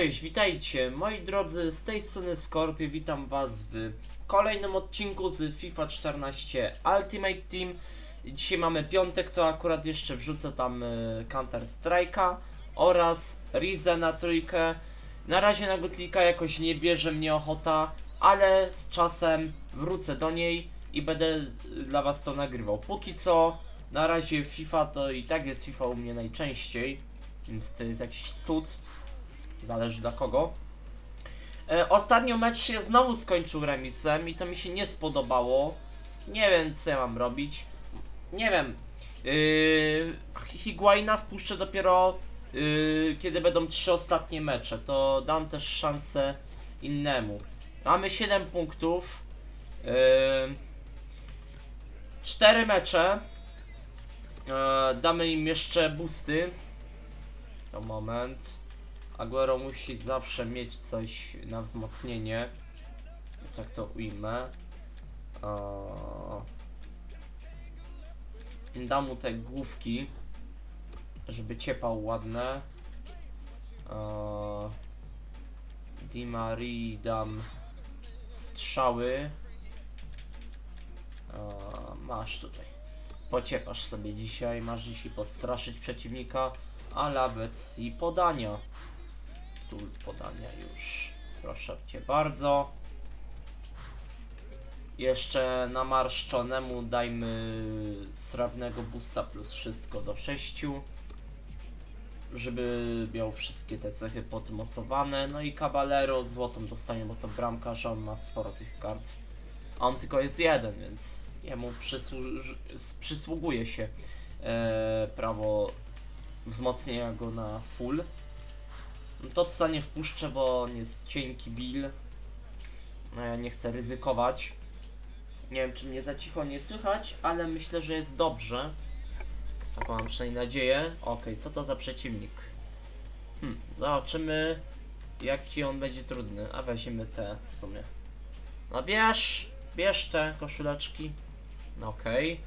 Cześć, witajcie moi drodzy, z tej strony Scorpio, witam was w kolejnym odcinku z FIFA 14 Ultimate Team. Dzisiaj mamy piątek, to akurat jeszcze wrzucę tam Counter Strike'a oraz Rizę na trójkę. Na razie na Gotlika jakoś nie bierze mnie ochota, ale z czasem wrócę do niej i będę dla was to nagrywał. Póki co, na razie FIFA to i tak jest FIFA u mnie najczęściej, więc to jest jakiś cud. Zależy dla kogo. Ostatnio mecz się znowu skończył remisem i to mi się nie spodobało. Nie wiem, co ja mam robić. Nie wiem. Higuaina wpuszczę dopiero kiedy będą 3 ostatnie mecze. To dam też szansę innemu. Mamy 7 punktów. 4 mecze. Damy im jeszcze boosty. To moment. Aguero musi zawsze mieć coś na wzmocnienie. Tak to ujmę. Dam mu te główki, żeby ciepał ładne. Di Marii dam strzały. Masz tutaj. Pociepasz sobie dzisiaj. Masz dzisiaj postraszyć przeciwnika. A nawet i podania. Tu podania już. Proszę cię bardzo. Jeszcze namarszczonemu dajmy srebrnego boosta plus wszystko do 6. Żeby miał wszystkie te cechy podmocowane. No i Caballero złotą dostanie, bo to bramkarz, on ma sporo tych kart. A on tylko jest jeden, więc jemu przysługuje się prawo wzmocnienia go na full. To co nie wpuszczę, bo on jest cienki Bill. No ja nie chcę ryzykować. Nie wiem, czy mnie za cicho nie słychać, ale myślę, że jest dobrze. Taką mam przynajmniej nadzieję. Okej, co to za przeciwnik? Zobaczymy, jaki on będzie trudny. A weźmiemy te w sumie. No bierz te koszuleczki. No okej.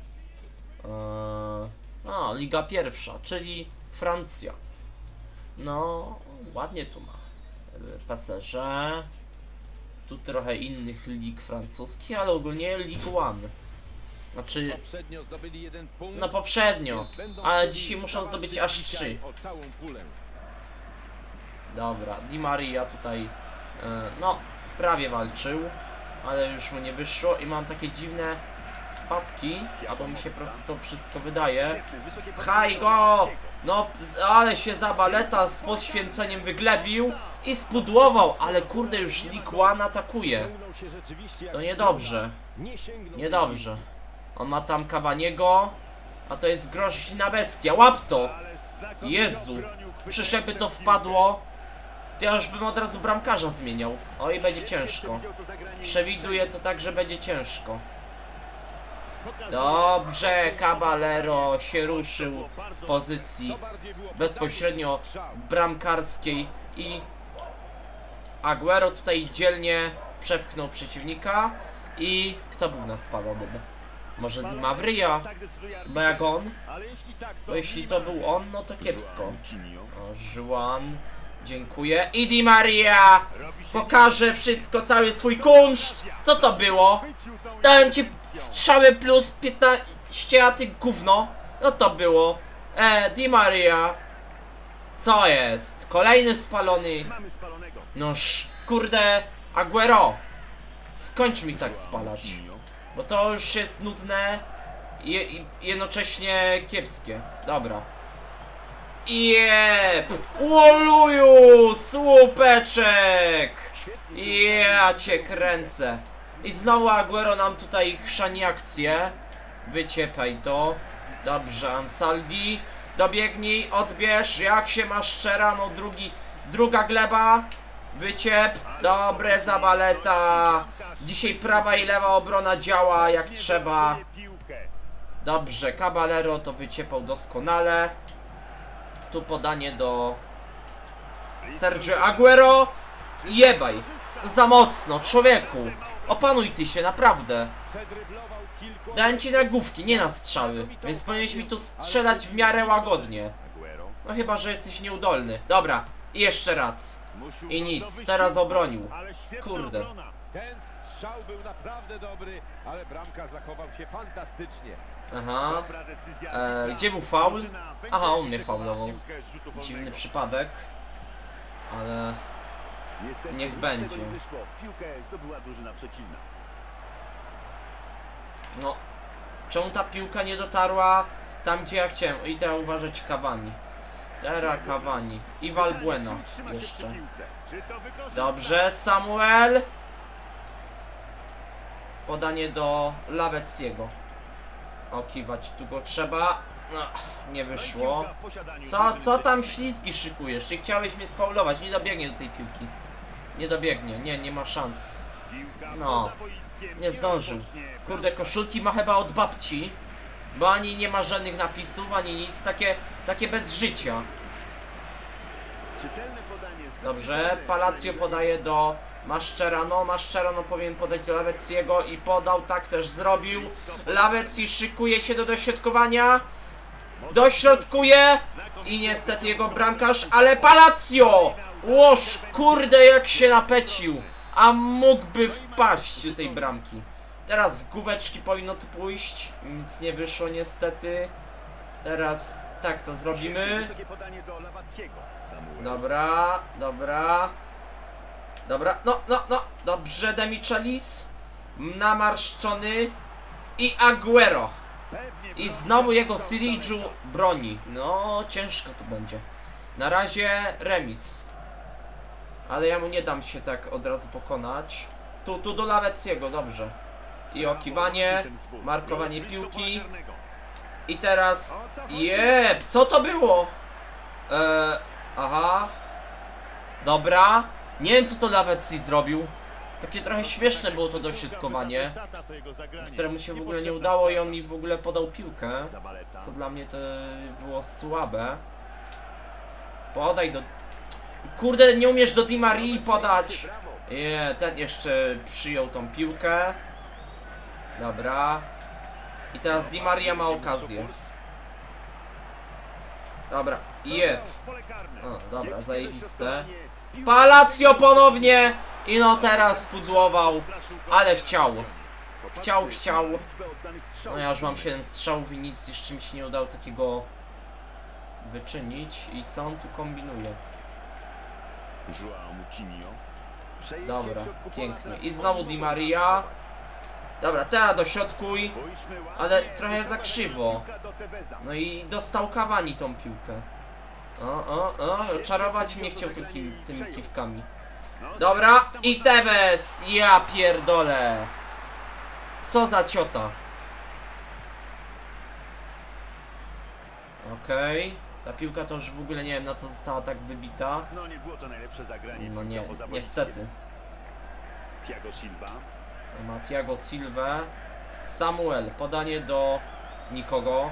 Liga pierwsza, czyli Francja. No, ładnie tu ma. PSG. Tu trochę innych lig francuskich, ale ogólnie Ligue 1. Znaczy, no poprzednio, ale dzisiaj muszą zdobyć aż 3. Dobra, Di Maria tutaj, no, prawie walczył, ale już mu nie wyszło i mam takie dziwne spadki, albo mi się po prostu to wszystko wydaje. Pchaj go! No, ale się Zabaleta z poświęceniem wyglebił i spudłował, ale kurde, już Ligue 1 atakuje. To niedobrze. Niedobrze. On ma tam Cavaniego, a to jest groźna bestia. Łap to! Jezu! Przyszeby to wpadło, to ja już bym od razu bramkarza zmieniał. Oj, będzie ciężko. Przewiduję to tak, że będzie ciężko. Dobrze, Caballero się ruszył z pozycji bezpośrednio bramkarskiej i Aguero tutaj dzielnie przepchnął przeciwnika. I kto był na spalonym? Może Di Maria? Bo jak on? Bo jeśli to był on, no to kiepsko. Juan, dziękuję. I Di Maria pokaże wszystko, cały swój kunszt. Co to było? Dałem ci strzały plus 15, a ty gówno. No to było. Di Maria. Co jest? Kolejny spalony. No kurde, Aguero. Skończ mi tak spalać. Bo to już jest nudne i jednocześnie kiepskie. Dobra. Oluju! Słupeczek! Ja cię kręcę. I znowu Aguero nam tutaj chrzani akcję. Wyciepaj to. Dobrze, Ansaldi. Dobiegnij, odbierz. Jak się masz szczera? No druga gleba. Wyciep. Dobre, Zabaleta. Dzisiaj prawa i lewa obrona działa jak trzeba. Dobrze, Caballero to wyciepał doskonale. Tu podanie do Sergio Aguero. Jebaj. Za mocno, człowieku. Opanuj ty się, naprawdę. Dałem ci na główki, nie na strzały. Więc powinieneś mi tu strzelać w miarę łagodnie. No chyba, że jesteś nieudolny. Dobra, I jeszcze raz. I nic, teraz obronił. Kurde. Ten strzał był naprawdę dobry, ale bramka zachował się fantastycznie. Aha. Gdzie był faul? Aha, on mnie faulował. Dziwny przypadek. Ale niech będzie. No. Czemu ta piłka nie dotarła tam, gdzie ja chciałem? I teraz uważać Cavani. Teraz Cavani. I Valbuena jeszcze. Dobrze, Samuel. Podanie do Lavezziego. Okiwać, tu go trzeba. No, nie wyszło. Co tam ślizgi szykujesz? Czy chciałeś mnie sfaulować? Nie dobiegnie do tej piłki. Nie dobiegnie, nie ma szans. No, nie zdążył. Kurde, koszulki ma chyba od babci. Bo ani nie ma żadnych napisów, ani nic. Takie bez życia. Dobrze, Palacio podaje do Mascherano. Mascherano powinien podać do Lavezziego i podał, tak też zrobił. Lavezzi szykuje się do dośrodkowania. Dośrodkuje i niestety jego bramkarz, ale Palacio! Łoż, kurde, jak się napecił. A mógłby wpaść do tej bramki. Teraz z główeczki powinno tu pójść. Nic nie wyszło niestety. Teraz tak to zrobimy. Dobra. No. Dobrze, Demichelis. Namarszczony. I Aguero. I znowu jego Sirigu broni. No, ciężko tu będzie. Na razie remis. Ale ja mu nie dam się tak od razu pokonać. Tu do Lavezziego, dobrze. I okiwanie, markowanie piłki. I teraz... Jeb, co to było? Aha. Dobra. Nie wiem, co to Lavezzi zrobił. Takie trochę śmieszne było to dośrodkowanie, któremu się w ogóle nie udało i on mi w ogóle podał piłkę. Co dla mnie to było słabe. Podaj do... Kurde, nie umiesz do Di Marii podać. Ten jeszcze przyjął tą piłkę. Dobra. I teraz Di Maria ma okazję. Dobra, jeb. O, dobra, zajebiste. Palacio ponownie! I no teraz pudłował. Ale chciał. Chciał. No ja już mam 7 strzałów i nic jeszcze mi się nie udało takiego wyczynić. I co on tu kombinuje? Dobra, pięknie. I znowu Di Maria. Dobra, teraz dośrodkuj. Ale trochę za krzywo. No i dostał Cavani tą piłkę. Czarować mnie chciał tymi kiwkami. Dobra, i Tevez. Ja pierdolę. Co za ciota. Okej. Ta piłka to już w ogóle nie wiem, na co została tak wybita. No nie było to najlepsze zagranie. No nie, niestety. Thiago Silva. Samuel, podanie do nikogo.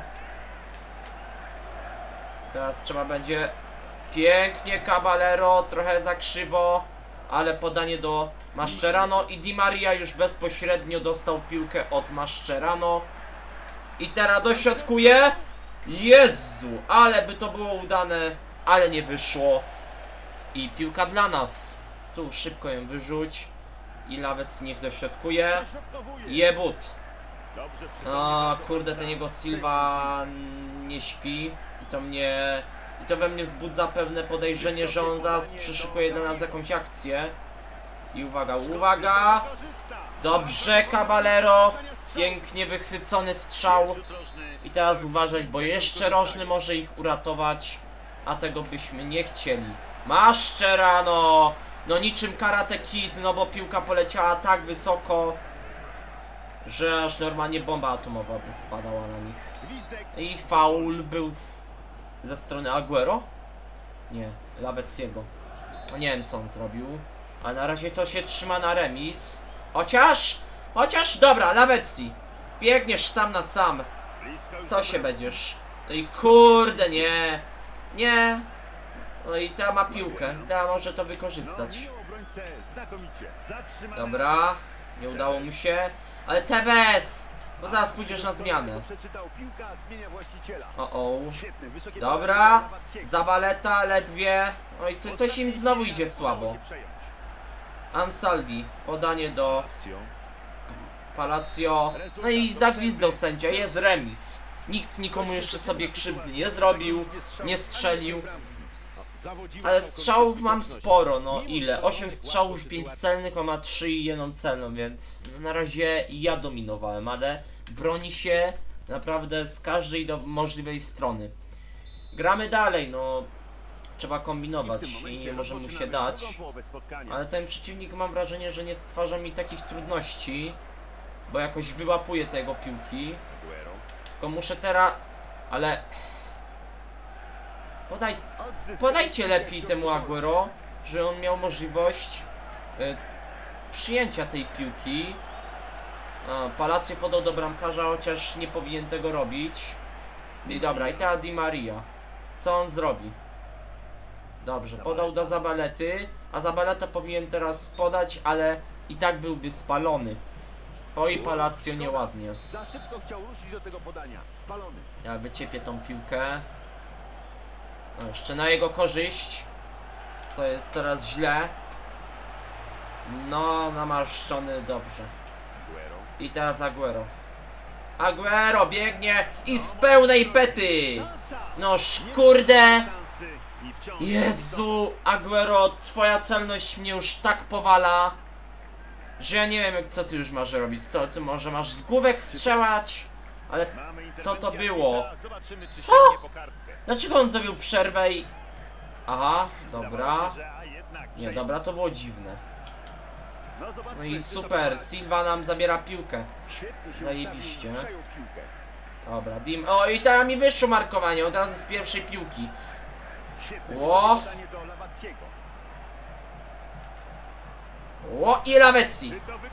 Teraz trzeba będzie... Pięknie, Caballero, trochę za krzywo. Ale podanie do Mascherano i Di Maria już bezpośrednio dostał piłkę od Mascherano. I teraz dośrodkuje. Jezu, ale by to było udane, ale nie wyszło. I piłka dla nas. Tu szybko ją wyrzuć. I Lavezzi niech dośrodkuje. Jebut. O kurde, ten jego Silva nie śpi. I to we mnie wzbudza pewne podejrzenie, że on zaraz przyszykuje dla nas jakąś akcję. I uwaga. Dobrze, Caballero. Pięknie wychwycony strzał. I teraz uważać, bo jeszcze rożny może ich uratować. A tego byśmy nie chcieli. Mascherano. No niczym Karate Kid, no bo piłka poleciała tak wysoko, że aż normalnie bomba atomowa by spadała na nich. I faul był ze strony Aguero? Nie, Lavezziego. No nie wiem, co on zrobił. A na razie to się trzyma na remis. Chociaż, dobra, Lavezzi. Biegniesz sam na sam. Co się będziesz? No i kurde, nie. No i ta ma piłkę. Ta może to wykorzystać. Dobra, nie udało mu się. Ale Tevez! Bo zaraz pójdziesz na zmianę. Przeczytał, piłka zmienia właściciela. O. Świetny, wysokie Dobra. podanie do Lawackiego. Zabaleta ledwie. Oj, coś im znowu idzie słabo. Ansaldi. Podanie do Palacio. No i zagwizdał sędzia. Jest remis. Nikt nikomu jeszcze sobie krzywdy nie zrobił. Nie strzelił. Ale strzałów mam sporo, no ile? 8 strzałów, 5 celnych, on ma 3 i 1 celną, więc na razie ja dominowałem, ale broni się naprawdę z każdej możliwej strony. Gramy dalej, no trzeba kombinować i nie może mu się dać, ale ten przeciwnik mam wrażenie, że nie stwarza mi takich trudności, bo jakoś wyłapuje tego piłki. Tylko muszę teraz, ale... Podajcie lepiej temu Aguero, że on miał możliwość przyjęcia tej piłki. Palacio podał do bramkarza, chociaż nie powinien tego robić. I dobra, i teraz Di Maria. Co on zrobi? Dobrze, podał do Zabalety, a Zabaleta powinien teraz podać, ale i tak byłby spalony. Oj, Palacio nieładnie. Za szybko chciał ruszyć do tego podania. Spalony. Ja wyciepię tą piłkę. No, jeszcze na jego korzyść, co jest teraz źle. No, namaszczony dobrze. I teraz Aguero. Aguero biegnie i z pełnej pety. No kurde. Jezu, Aguero, twoja celność mnie już tak powala, że ja nie wiem, co ty już masz robić. Co ty może masz z główek strzelać? Ale co to było? Co? Dlaczego on zrobił przerwę i... Aha, dobra. Nie, dobra, to było dziwne. No i super, Silva nam zabiera piłkę. Zajebiście. Dobra, Dim... O, i teraz mi wyszło markowanie, od razu z pierwszej piłki. Ło! Ło, i Lavezzi.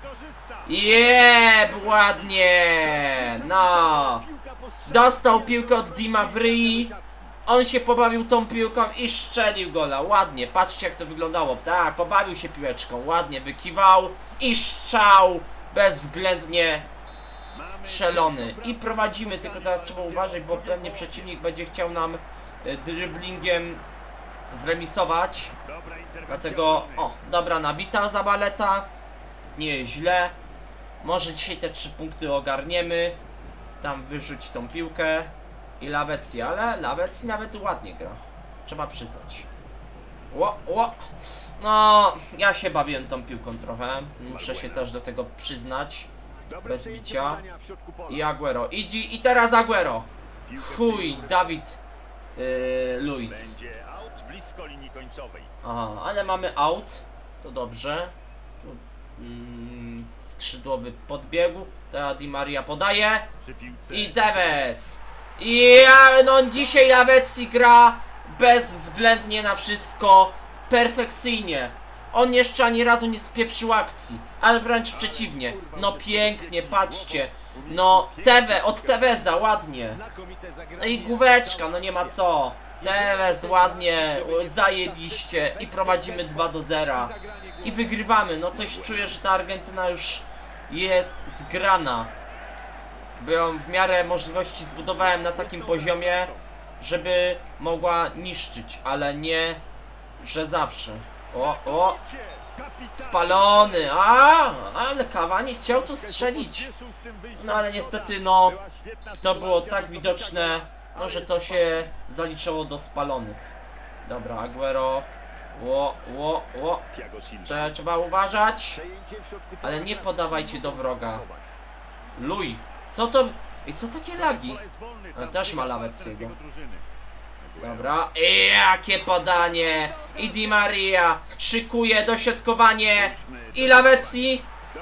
Jeb, ładnie. No. Dostał piłkę od Dima w ryj. On się pobawił tą piłką i strzelił gola. Ładnie, patrzcie jak to wyglądało. Tak, pobawił się piłeczką, ładnie wykiwał i strzał bezwzględnie strzelony. I prowadzimy, tylko teraz trzeba uważać, bo pewnie przeciwnik będzie chciał nam dribblingiem zremisować. Dlatego, o, dobra nabita Zabaleta. Nie jest źle. Może dzisiaj te 3 punkty ogarniemy. Tam wyrzuć tą piłkę. I Lavezzi, ale Lavezzi nawet ładnie gra. Trzeba przyznać. Ło, ło. No, ja się bawiłem tą piłką trochę. Muszę się też do tego przyznać. Bez bicia. I Aguero. I teraz Aguero. Chuj, Dawid Luiz. Aha, ale mamy out. To dobrze. Skrzydłowy podbiegł. Teraz Di Maria podaje. I Tevez. I no dzisiaj Lavezzi gra bezwzględnie na wszystko. Perfekcyjnie. On jeszcze ani razu nie spieprzył akcji. Ale wręcz przeciwnie. No pięknie, patrzcie. No od Teveza ładnie. No i główeczka, no nie ma co. Tevez ładnie, zajebiście. I prowadzimy 2-0. I wygrywamy. No coś czuję, że ta Argentyna już jest zgrana. Bo ją w miarę możliwości zbudowałem na takim poziomie, żeby mogła niszczyć, ale nie, że zawsze. O, spalony, ale Cavani chciał tu strzelić. No ale niestety, no, to było tak widoczne, no, że to się zaliczało do spalonych. Dobra, Aguero. Ło. Trzeba uważać, ale nie podawajcie do wroga. Luj. Co to? I co takie lagi? Też ma Lavezziego. Dobra. I jakie podanie! I Di Maria szykuje dośrodkowanie. I Lavezzi.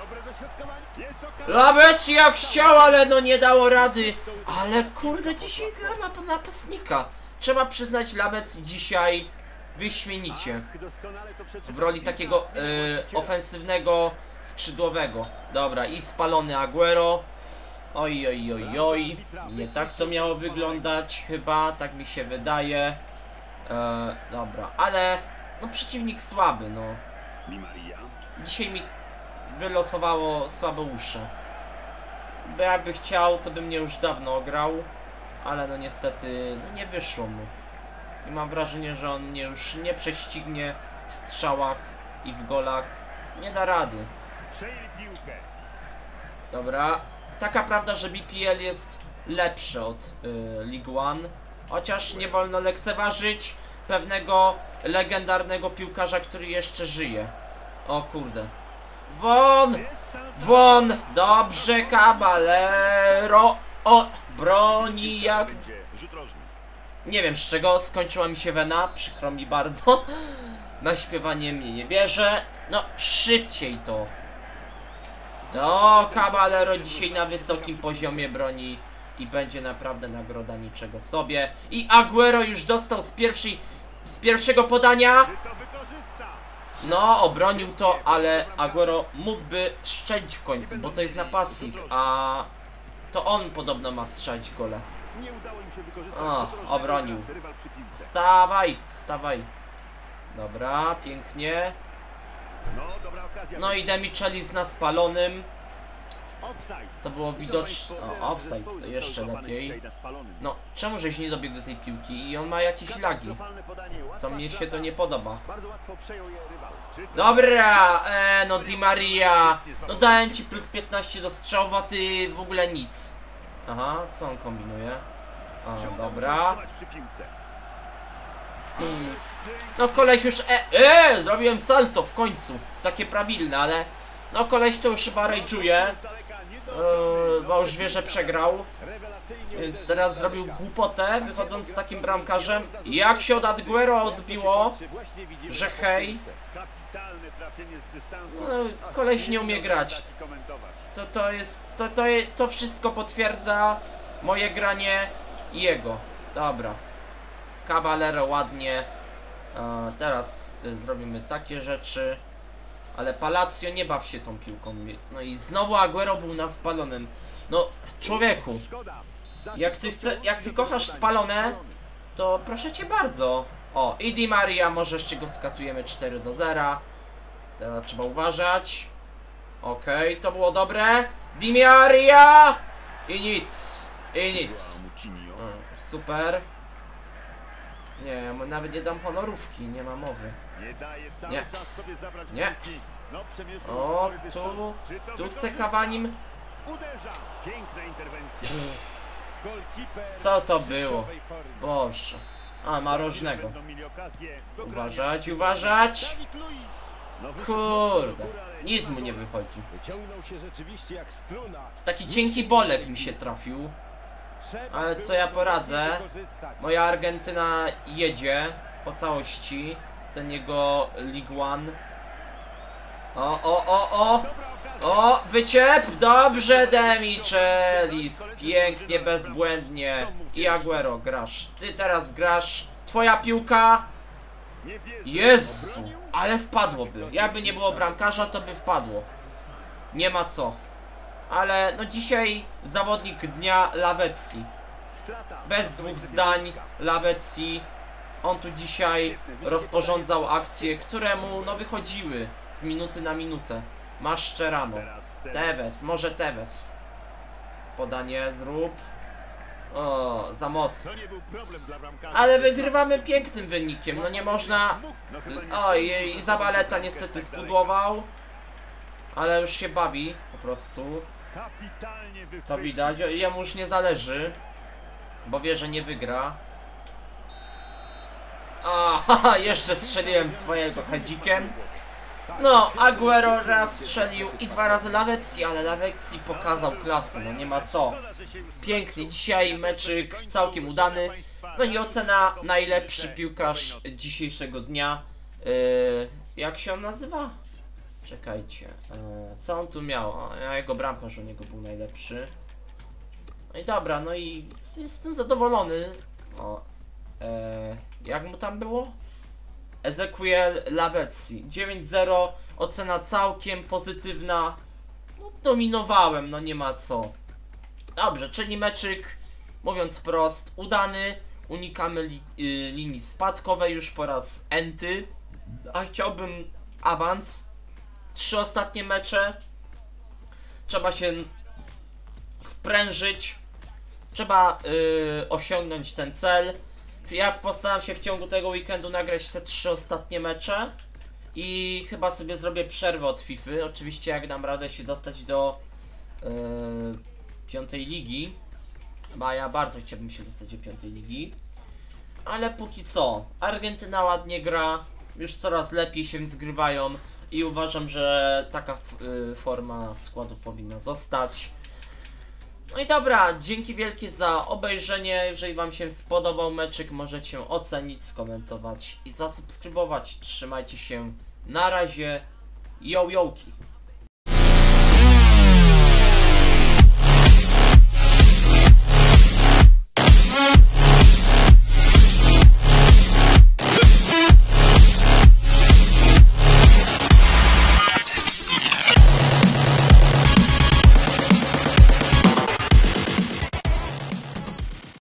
Lavezzi jak chciał, ale no nie dało rady. Ale kurde, dzisiaj gra na napastnika. Trzeba przyznać, Lavezzi dzisiaj wyśmienicie. W roli takiego ofensywnego skrzydłowego. Dobra, i spalony Aguero. Oj. Nie tak to miało wyglądać chyba, tak mi się wydaje. Dobra, ale no przeciwnik słaby, no. Dzisiaj mi wylosowało słabeusze. Bo jakby chciał, to by mnie już dawno ograł. Ale no niestety no nie wyszło mu. I mam wrażenie, że on mnie już nie prześcignie w strzałach i w golach. Nie da rady. Przejęli piłkę. Dobra. Taka prawda, że BPL jest lepszy od League One. Chociaż nie wolno lekceważyć pewnego legendarnego piłkarza, który jeszcze żyje. O kurde. Won! Jest szansa. Won! Dobrze, Caballero! O! Broni jak... Będzie rzut rożny. Nie wiem z czego, skończyła mi się wena, przykro mi bardzo. Na śpiewanie mnie nie bierze. No, szybciej to. O, Caballero dzisiaj na wysokim poziomie broni i będzie naprawdę nagroda niczego sobie. I Aguero już dostał z pierwszego podania. Czy to wykorzysta? No, obronił to, ale Aguero mógłby strzelić w końcu, bo to jest napastnik, a to on podobno ma strzelić gole. Nie udało im się wykorzystać O, rzutu rożnego, obronił. teraz rywal przy piłce. Wstawaj, wstawaj. Dobra, pięknie. No, dobra okazja. No i Demichelis na spalonym. Offside. To było widoczne. O, offside, to jeszcze lepiej. No, No, czemu żeś nie dobiegł do tej piłki i on ma jakieś lagi? Co mnie się to nie podoba. Bardzo łatwo przejął je rywal. Czy to- Dobra, no Di Maria. No dałem ci plus 15 do strzału, a ty w ogóle nic. Aha, co on kombinuje? Czy O, uda mu się dobra. utrzymać przy piłce? No koleś już... Zrobiłem salto w końcu. Takie prawilne, ale... No koleś to już chyba rage'uje. Z daleka nie do- Bo już wie, że przegrał. Rewelacyjnie Więc uderzył teraz z zrobił daleka. głupotę, wychodząc z takim bramkarzem. Jak się od Aguero odbiło, że hej. Kapitalne trafienie z dystansu. No, koleś nie umie grać. Komentować. To wszystko potwierdza moje granie i jego. Dobra. Caballero ładnie. Teraz zrobimy takie rzeczy. Ale Palacio, nie baw się tą piłką. No i znowu Aguero był na spalonym. No, człowieku, Szkoda. jak ty kochasz spalone, to proszę cię bardzo. O, i Di Maria, może jeszcze go skatujemy 4-0. Teraz trzeba uważać. Okej, to było dobre. Di Maria! I nic. I nic. Super. Nie, ja mu nawet nie dam honorówki, nie ma mowy. Nie daje cały Nie. czas sobie zabrać Nie. piłki. No, przemierzył O, spory dystans. Czy to tu chce wykorzysta? Kawanim. Uderza. Piękna interwencja. Golkiper Co to w było? szczytowej formie. Boże. A, ma rożnego. Będą mieli okazję do grania. Uważać, uważać. Dawid Luiz. No, wyszedł Kurde, mocno do góry, ale nic ma mu nie gol. wychodzi. Wyciągnął się rzeczywiście jak struna. Taki cienki bolek mi się trafił. Trzeba Ale było co ja to poradzę? wykorzystać. Moja Argentyna jedzie po całości. Ten jego League One. O! Dobra okazja. O, wyciep! Dobrze, Demichelis. Pięknie, bezbłędnie. I Aguero, grasz. Ty teraz grasz. Twoja piłka. Nie wierzę. Jezu, Obronił? ale wpadłoby. Jakby nie było bramkarza, to by wpadło. Nie ma co. Ale no dzisiaj zawodnik dnia Lavezzi. Strata. Bez dwóch zdań Lavezzi. On tu dzisiaj rozporządzał akcje, które mu no wychodziły z minuty na minutę. Mascherano. Teraz Tevez, może Tevez. Podanie zrób. O, za mocno. To nie był problem dla bramkarza. Ale wygrywamy pięknym wynikiem, no nie można... No, chyba nie Oj, sądzę, i że Zabaleta piłkę niestety tak daleko. spudłował. Ale już się bawi, po prostu. Kapitalnie To wychwycił. widać, jemu już nie zależy. Bo wie, że nie wygra. A, jeszcze strzeliłem swojego headzikiem. No, Aguero raz strzelił i 2 razy Lavezzi, ale Lavezzi pokazał klasę, no nie ma co. Pięknie, dzisiaj meczyk całkiem udany. No i ocena najlepszy piłkarz dzisiejszego dnia. Jak się on nazywa? Czekajcie, co on tu miał? A jego bramkarz u niego był najlepszy. No i dobra, no i jestem zadowolony. O, jak mu tam było? Ezequiel Lavezzi 9-0, ocena całkiem pozytywna. No, dominowałem, no nie ma co. Dobrze, czyli meczyk, mówiąc prost, udany. Unikamy linii spadkowej już po raz enty. A chciałbym awans. 3 ostatnie mecze. Trzeba się sprężyć. Trzeba osiągnąć ten cel. Ja postaram się w ciągu tego weekendu nagrać te 3 ostatnie mecze. I chyba sobie zrobię przerwę od FIFA. Oczywiście jak dam radę się dostać do 5. ligi. Bo ja bardzo chciałbym się dostać do 5. ligi. Ale póki co, Argentyna ładnie gra. Już coraz lepiej się zgrywają. I uważam, że taka forma składu powinna zostać. No i dobra, dzięki wielkie za obejrzenie. Jeżeli wam się spodobał meczyk, możecie ocenić, skomentować i zasubskrybować. Trzymajcie się, na razie, jołki.